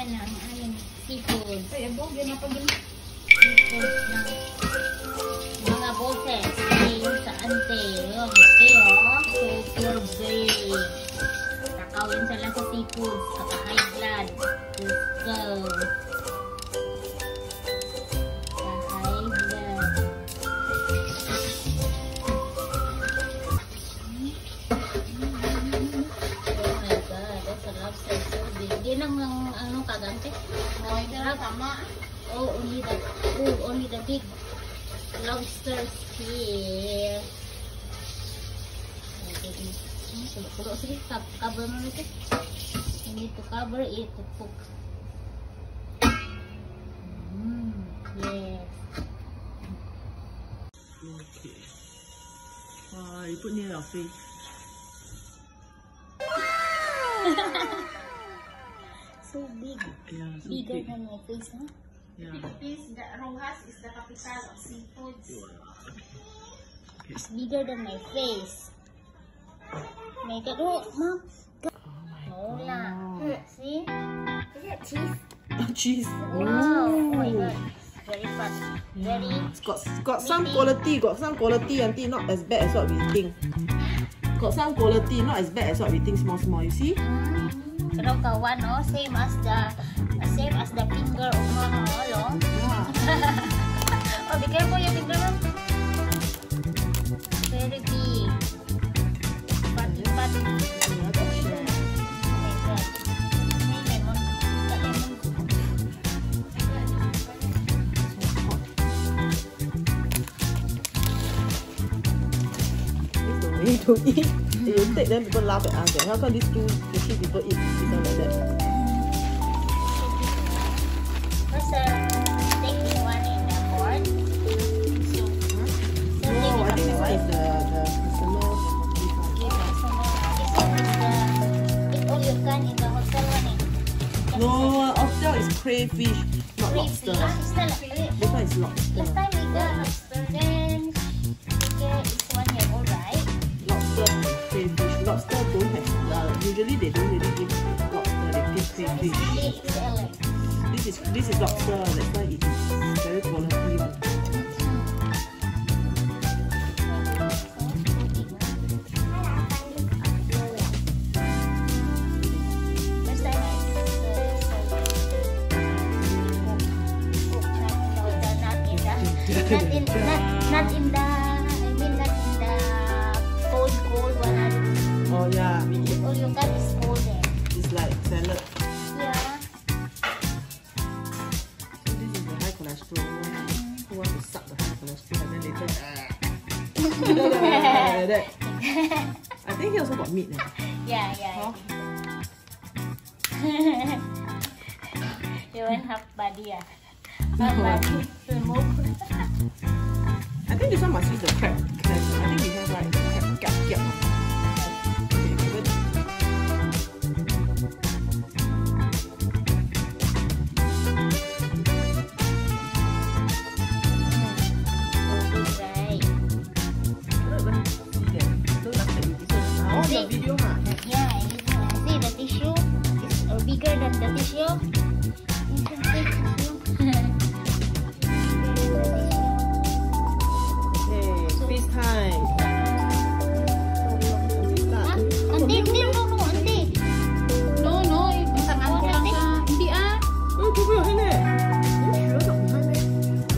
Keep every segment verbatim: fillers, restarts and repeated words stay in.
yan ang aming seafood. Ay, abo, yan na pag Seafood ng mga boses. Yung sa ante. Yung kayo, super big. Takaw yan sila sa seafood. Saka high blood. Let's go. Sa high blood. Oh my God, that's a lobster so big. Di lang ang ano kagante. no, ito na tama. Oh, only the oh, only the big lobsters here. Pulo sige, cover mo nito. You need to cover it to cook. Mm, yes. Okay. Wow, you put near your face. So big. Yeah, so Bigger big. than my face, huh? Yeah. Philippines, the Rojas is the capital of seafoods. It's bigger than my face. My God, oh, mom. Oh my Hola. God. See? Is that cheese? Oh, cheese. Wow. Oh my God. Very fat. Very. It's got got some meaty. quality, got some quality, auntie. Not as bad as what we think. Got some quality, not as bad as what we think. Small, small. You see? Mm. Pero kawan, no? Same as the same as the finger of mama, no? Yeah. Oh, be careful your finger, mom. Very big. Fat, fat. Yeah, that's share. Oh my God. May lemon. Got lemon. It's the way to eat. You take them, people laugh at us. eh. How come these two sushi people eat this one like that? First, uh, taking one in the board. So, so No, I think this one is the the the personal beef one. This one is the eat all you can in the hotel one. eh. No, oxtail is crayfish, not Crispy. lobster. Ah, it's not like it. This one is lobster. Last time we got lobster, then we get this one here, alright. Lobster and crayfish. Lobster don't have. Uh, usually they don't really give lobster. They give crayfish. It's L. This is this is lobster. That's why it is very quality one. First time I not in the not, not in the I mean not in the cold cold one. Oh yeah, we eat. All you got is cold there. It's like salad. Yeah. So this is the high cholesterol one. Who want to suck the high cholesterol and then later like that. I think he also got meat now. Yeah, yeah. Huh? You want half body, ah? Half body remove. I think this one must use the crab cleanser. I think we have like the crab gap gap one. Okay, good. Right. I don't even see that. Don't like that with this one. Oh, the video, huh? Yeah, you can see the tissue is uh, bigger than the tissue. You can see tissue. Okay, feast time. We start. Auntie, hindi, no, no, auntie. No, no, isang ano lang siya. Hindi ah. Oh, give me your hand eh. You sure not behind eh?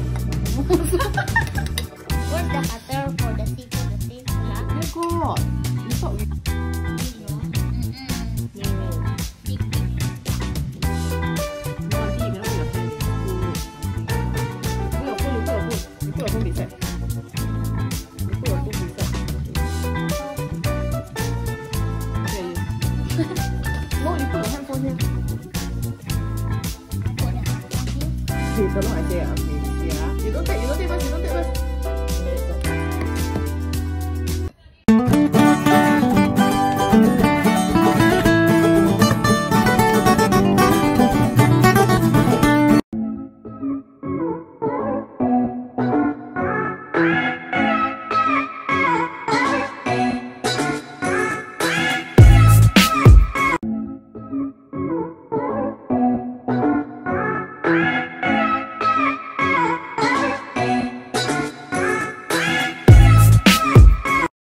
Where's the cutter for the seafood? The seafood, lah? Oh God. You thought we... Mm-mm. No. Big, big. No, auntie, you cannot put your hand. Put your phone, you put your phone. You put your phone beside. You put your phone beside. Okay. No, you put your handphone here. Put the- Okay, so long I say, ah, okay, see ah. You don't take, you don't take first, you don't take first.